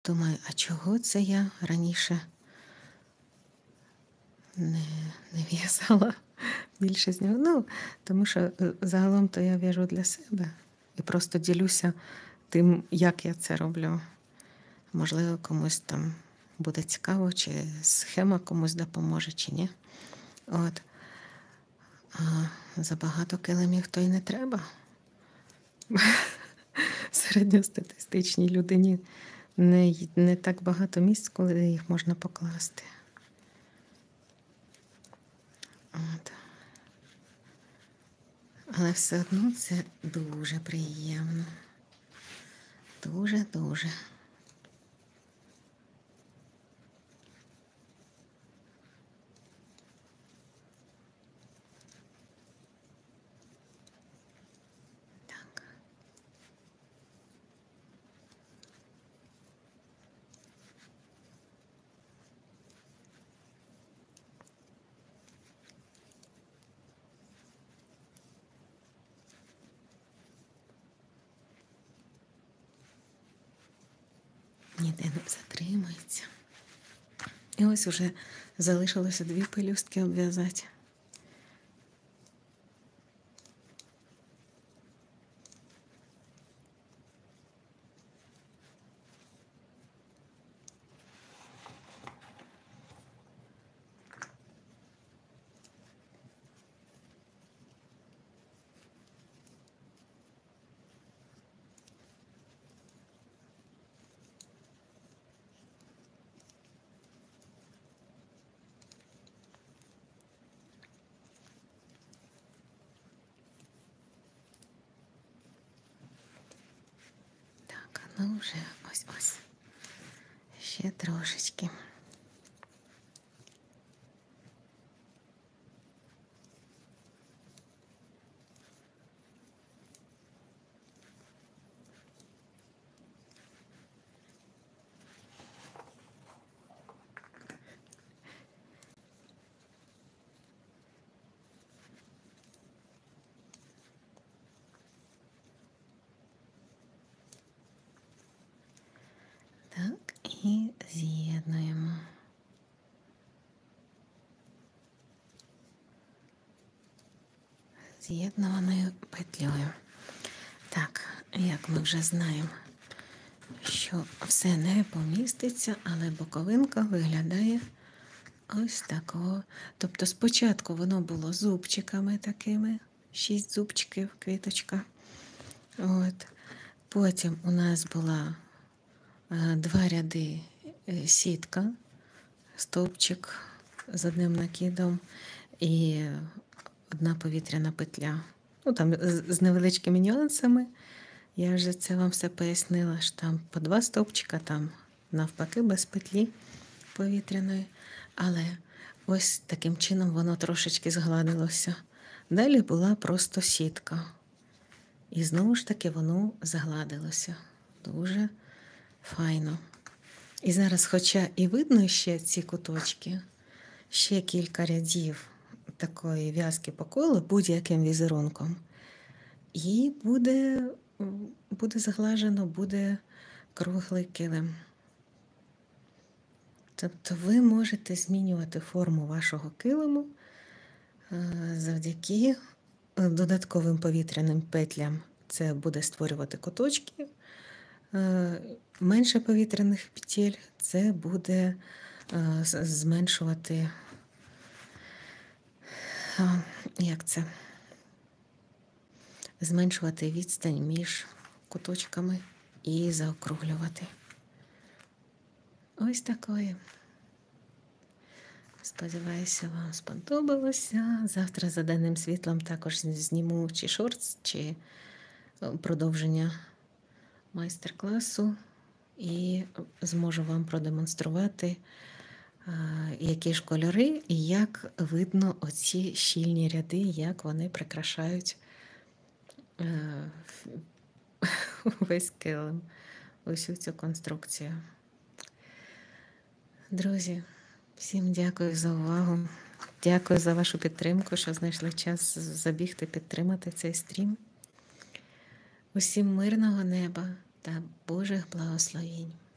Думаю, а чого це я раніше не не в'язала більше з нього? Ну, тому що, загалом то я в'яжу для себе і просто ділюся тим, як я це роблю. Можливо, комусь там буде цікаво, чи схема комусь допоможе, чи ні. От. А забагато килимів то й не треба. Середньостатистичній людині не так багато місць, коли їх можна покласти. От. Але все одно це дуже приємно. Дуже-дуже. Так. Ніде не затримається. І ось уже залишилося 2 пелюстки обв'язати. Так, ну вже ось-ось. Ще трошечки. Так, і з'єднуємо. З'єднуваною петлею. Так, як ми вже знаємо, що все не поміститься, але боковинка виглядає ось такого. Тобто спочатку воно було зубчиками такими, 6 зубчиків, квіточка. От. Потім у нас була 2 ряди сітка, стовпчик з одним накидом і 1 повітряна петля. Ну, там з невеличкими нюансами. Я вже це вам все пояснила, що там по 2 стовпчика, там навпаки без петлі повітряної. Але ось таким чином воно трошечки згладилося. Далі була просто сітка. І знову ж таки воно загладилося. Дуже файно. І зараз, хоча і видно ще ці куточки, ще кілька рядів такої в'язки по колу будь-яким візерунком. І буде заглажено, буде круглий килим. Тобто ви можете змінювати форму вашого килиму завдяки додатковим повітряним петлям. Це буде створювати куточки. Менше повітряних петель це буде зменшувати, зменшувати відстань між куточками і заокруглювати. Ось такої. Сподіваюся, вам сподобалося. Завтра за денним світлом також зніму чи шортс, чи продовження майстер-класу. І зможу вам продемонструвати, які ж кольори і як видно оці щільні ряди, як вони прикрашають весь килим, усю цю конструкцію. Друзі, всім дякую за увагу. Дякую за вашу підтримку, що знайшли час забігти, підтримати цей стрім. Усім мирного неба та Божих благословінь.